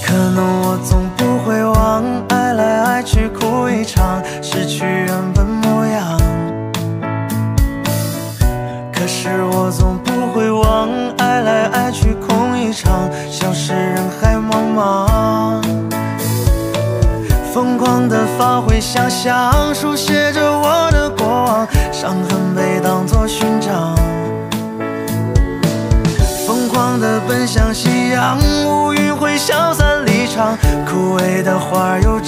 可能我总不会忘，爱来爱去哭一场，失去原本模样。可是我总不会忘，爱来爱去空一场，消失人海茫茫。疯狂的发挥想象，书写着我的过往，伤痕被当作勋章。疯狂的奔向夕阳，乌云会消散离场，枯萎的花又